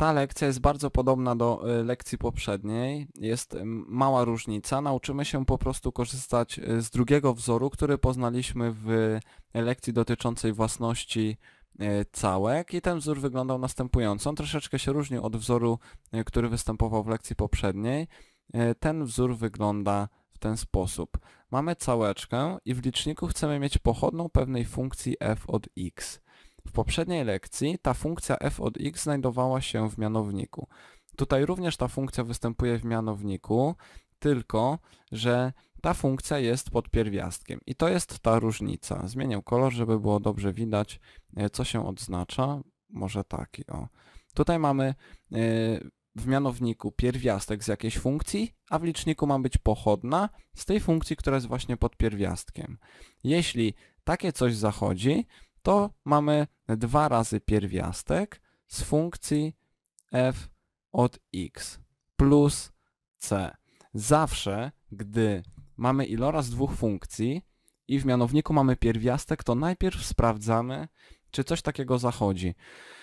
Ta lekcja jest bardzo podobna do lekcji poprzedniej. Jest mała różnica. Nauczymy się po prostu korzystać z drugiego wzoru, który poznaliśmy w lekcji dotyczącej własności całek i ten wzór wyglądał następująco. On troszeczkę się różnił od wzoru, który występował w lekcji poprzedniej. Ten wzór wygląda w ten sposób. Mamy całeczkę i w liczniku chcemy mieć pochodną pewnej funkcji f od x. W poprzedniej lekcji ta funkcja f od x znajdowała się w mianowniku. Tutaj również ta funkcja występuje w mianowniku, tylko że ta funkcja jest pod pierwiastkiem. I to jest ta różnica. Zmienię kolor, żeby było dobrze widać, co się odznacza. Może taki, o. Tutaj mamy w mianowniku pierwiastek z jakiejś funkcji, a w liczniku ma być pochodna z tej funkcji, która jest właśnie pod pierwiastkiem. Jeśli takie coś zachodzi, to mamy 2 razy pierwiastek z funkcji f od x plus c. Zawsze, gdy mamy iloraz dwóch funkcji i w mianowniku mamy pierwiastek, to najpierw sprawdzamy, czy coś takiego zachodzi.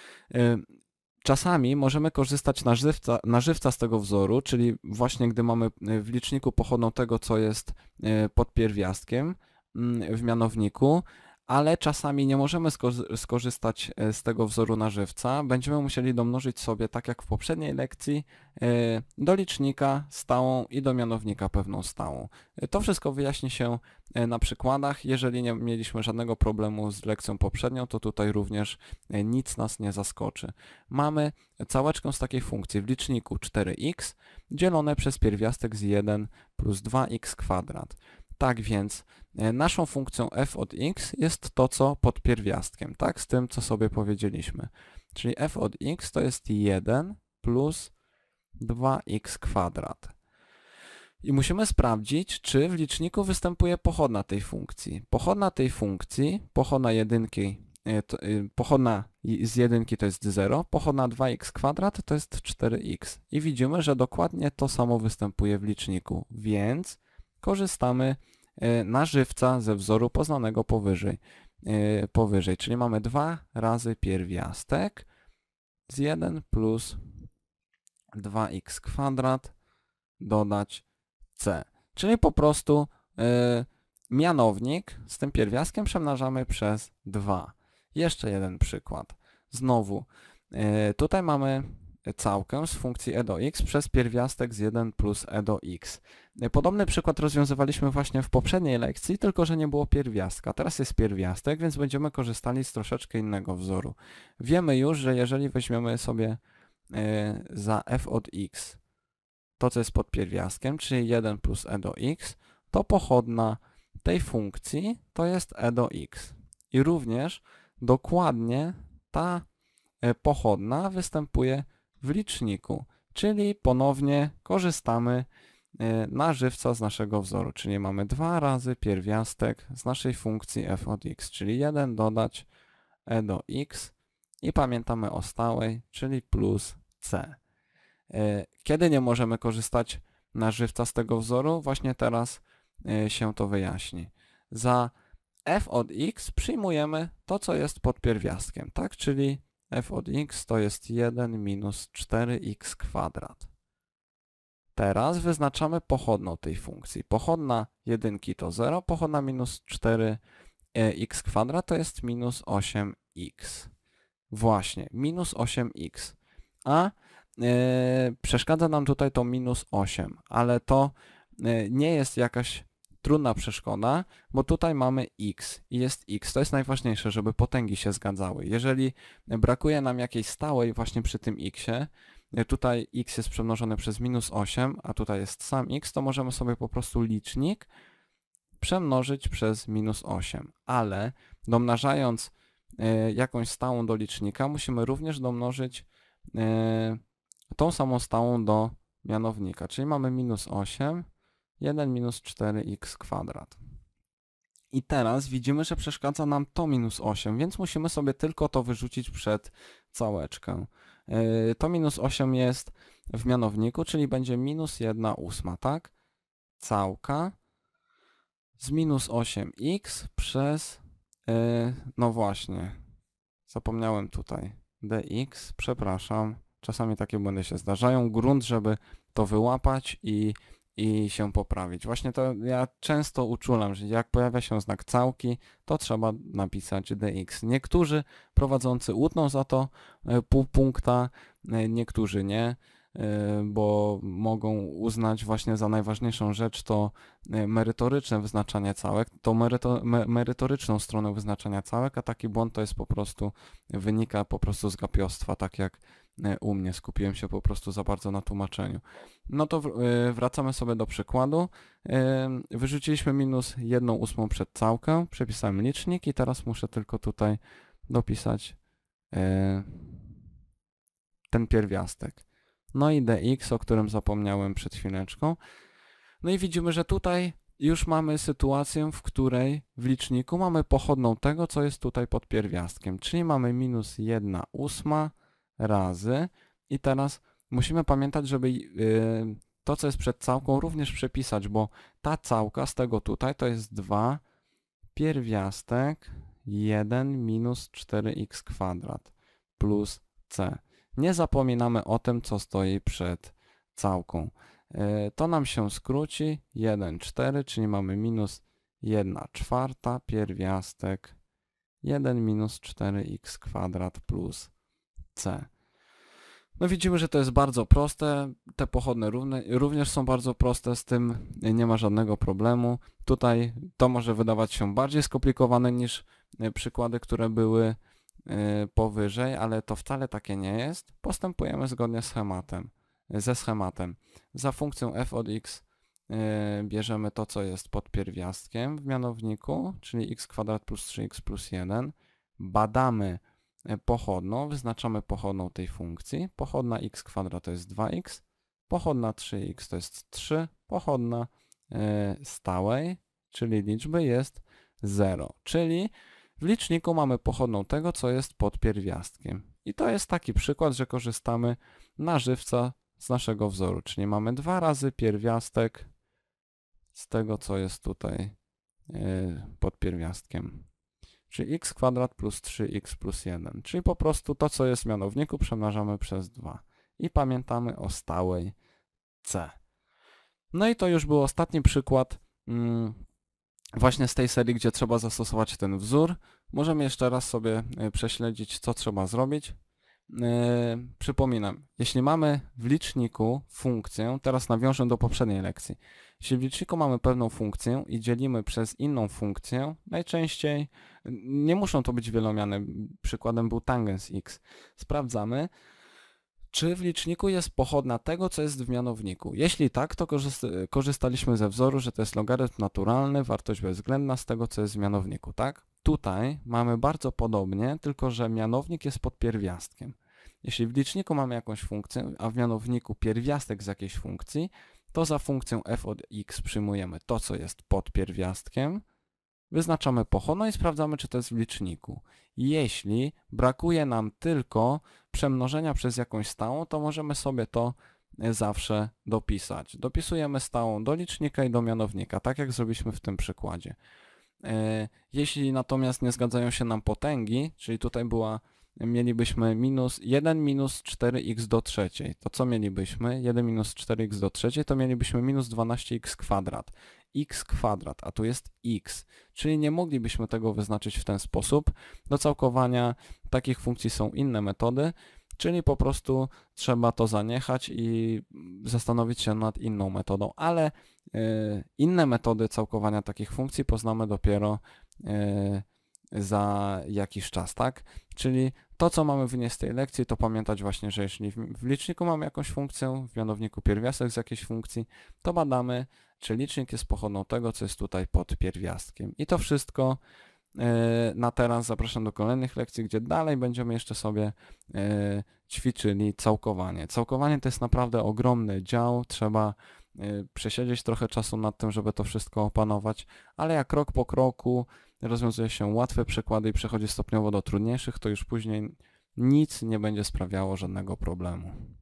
Czasami możemy korzystać na żywca z tego wzoru, czyli właśnie gdy mamy w liczniku pochodną tego, co jest pod pierwiastkiem w mianowniku, ale czasami nie możemy skorzystać z tego wzoru na żywca. Będziemy musieli domnożyć sobie, tak jak w poprzedniej lekcji, do licznika stałą i do mianownika pewną stałą. To wszystko wyjaśni się na przykładach. Jeżeli nie mieliśmy żadnego problemu z lekcją poprzednią, to tutaj również nic nas nie zaskoczy. Mamy całeczkę z takiej funkcji w liczniku 4x dzielone przez pierwiastek z 1 plus 2x kwadrat. Tak więc naszą funkcją f od x jest to, co pod pierwiastkiem, tak? Z tym, co sobie powiedzieliśmy. Czyli f od x to jest 1 plus 2x kwadrat. I musimy sprawdzić, czy w liczniku występuje pochodna tej funkcji. Pochodna tej funkcji, pochodna z jedynki to jest 0, pochodna 2x kwadrat to jest 4x. I widzimy, że dokładnie to samo występuje w liczniku, więc korzystamy na żywca ze wzoru poznanego powyżej. Czyli mamy 2 razy pierwiastek z 1 plus 2x kwadrat dodać c. Czyli po prostu mianownik z tym pierwiastkiem przemnażamy przez 2. Jeszcze jeden przykład. Znowu, tutaj mamy całkę z funkcji e do x przez pierwiastek z 1 plus e do x. Podobny przykład rozwiązywaliśmy właśnie w poprzedniej lekcji, tylko że nie było pierwiastka. Teraz jest pierwiastek, więc będziemy korzystali z troszeczkę innego wzoru. Wiemy już, że jeżeli weźmiemy sobie za f od x to, co jest pod pierwiastkiem, czyli 1 plus e do x, to pochodna tej funkcji to jest e do x. I również dokładnie ta pochodna występuje w liczniku, czyli ponownie korzystamy na żywca z naszego wzoru, czyli mamy 2 razy pierwiastek z naszej funkcji f od x, czyli 1 dodać e do x i pamiętamy o stałej, czyli plus c. Kiedy nie możemy korzystać na żywca z tego wzoru? Właśnie teraz się to wyjaśni. Za f od x przyjmujemy to, co jest pod pierwiastkiem, tak? Czyli f od x to jest 1 minus 4x kwadrat. Teraz wyznaczamy pochodną tej funkcji. Pochodna jedynki to 0, pochodna minus 4x kwadrat to jest minus 8x. Właśnie, minus 8x. A przeszkadza nam tutaj to minus 8, ale to nie jest jakaś trudna przeszkoda, bo tutaj mamy x i jest x. To jest najważniejsze, żeby potęgi się zgadzały. Jeżeli brakuje nam jakiejś stałej właśnie przy tym xie, tutaj x jest przemnożone przez minus 8, a tutaj jest sam x, to możemy sobie po prostu licznik przemnożyć przez minus 8. Ale domnażając jakąś stałą do licznika, musimy również domnożyć tą samą stałą do mianownika, czyli mamy minus 8, 1 minus 4x kwadrat. I teraz widzimy, że przeszkadza nam to minus 8, więc musimy sobie tylko to wyrzucić przed całeczkę. To minus 8 jest w mianowniku, czyli będzie minus 1/8, tak? Całka z minus 8x przez, no właśnie, zapomniałem tutaj, dx, przepraszam, Czasami takie błędy się zdarzają. Grunt, żeby to wyłapać i się poprawić. Właśnie to ja często uczulam, że jak pojawia się znak całki, to trzeba napisać dx. Niektórzy prowadzący utną za to pół punkta, niektórzy nie, bo mogą uznać właśnie za najważniejszą rzecz to merytoryczne wyznaczanie całek, to merytoryczną stronę wyznaczania całek, a taki błąd to jest po prostu, wynika po prostu z gapiostwa, tak jak u mnie, skupiłem się po prostu za bardzo na tłumaczeniu. No to wracamy sobie do przykładu. Wyrzuciliśmy minus 1/8 przed całkę, przepisałem licznik i teraz muszę tylko tutaj dopisać ten pierwiastek. No i dx, o którym zapomniałem przed chwileczką. No i widzimy, że tutaj już mamy sytuację, w której w liczniku mamy pochodną tego, co jest tutaj pod pierwiastkiem, czyli mamy minus 1/8 razy i teraz musimy pamiętać, żeby to, co jest przed całką, również przepisać, bo ta całka z tego tutaj to jest 2 pierwiastek 1 minus 4x² plus c. Nie zapominamy o tym, co stoi przed całką. To nam się skróci 1/4, czyli mamy minus 1/4 pierwiastek 1 minus 4x² plus c. No widzimy, że to jest bardzo proste, te pochodne również są bardzo proste, z tym nie ma żadnego problemu. Tutaj to może wydawać się bardziej skomplikowane niż przykłady, które były powyżej, ale to wcale takie nie jest. Postępujemy zgodnie ze schematem. Za funkcją f od x bierzemy to, co jest pod pierwiastkiem w mianowniku, czyli x² plus 3x plus 1. Badamy pochodną, wyznaczamy pochodną tej funkcji. Pochodna x² to jest 2x, pochodna 3x to jest 3, pochodna stałej, czyli liczby jest 0. Czyli w liczniku mamy pochodną tego, co jest pod pierwiastkiem. I to jest taki przykład, że korzystamy na żywca z naszego wzoru, czyli mamy 2 razy pierwiastek z tego, co jest tutaj pod pierwiastkiem. Czyli x² plus 3x plus 1. Czyli po prostu to, co jest w mianowniku, przemnażamy przez 2. I pamiętamy o stałej c. No i to już był ostatni przykład właśnie z tej serii, gdzie trzeba zastosować ten wzór. Możemy jeszcze raz sobie prześledzić, co trzeba zrobić. Przypominam, jeśli mamy w liczniku funkcję, teraz nawiążę do poprzedniej lekcji. Jeśli w liczniku mamy pewną funkcję i dzielimy przez inną funkcję, najczęściej nie muszą to być wielomiany, przykładem był tangens x. Sprawdzamy, czy w liczniku jest pochodna tego, co jest w mianowniku. Jeśli tak, to korzystaliśmy ze wzoru, że to jest logarytm naturalny, wartość bezwzględna z tego, co jest w mianowniku, tak? Tutaj mamy bardzo podobnie, tylko że mianownik jest pod pierwiastkiem. Jeśli w liczniku mamy jakąś funkcję, a w mianowniku pierwiastek z jakiejś funkcji, to za funkcją f od x przyjmujemy to, co jest pod pierwiastkiem, wyznaczamy pochodną i sprawdzamy, czy to jest w liczniku. Jeśli brakuje nam tylko przemnożenia przez jakąś stałą, to możemy sobie to zawsze dopisać. Dopisujemy stałą do licznika i do mianownika, tak jak zrobiliśmy w tym przykładzie. Jeśli natomiast nie zgadzają się nam potęgi, czyli tutaj mielibyśmy 1 minus 4x do trzeciej, to co mielibyśmy? 1 minus 4x do trzeciej to mielibyśmy minus 12x². x², a tu jest x, czyli nie moglibyśmy tego wyznaczyć w ten sposób. Do całkowania takich funkcji są inne metody, czyli po prostu trzeba to zaniechać i zastanowić się nad inną metodą, ale inne metody całkowania takich funkcji poznamy dopiero za jakiś czas, tak? Czyli to, co mamy wynieść z tej lekcji, to pamiętać właśnie, że jeśli w liczniku mamy jakąś funkcję, w mianowniku pierwiastek z jakiejś funkcji, to badamy, czy licznik jest pochodną tego, co jest tutaj pod pierwiastkiem. I to wszystko na teraz. Zapraszam do kolejnych lekcji, gdzie dalej będziemy jeszcze sobie ćwiczyli całkowanie. Całkowanie to jest naprawdę ogromny dział, trzeba przesiedzieć trochę czasu nad tym, żeby to wszystko opanować, ale jak krok po kroku rozwiązuje się łatwe przykłady i przechodzi stopniowo do trudniejszych, to już później nic nie będzie sprawiało żadnego problemu.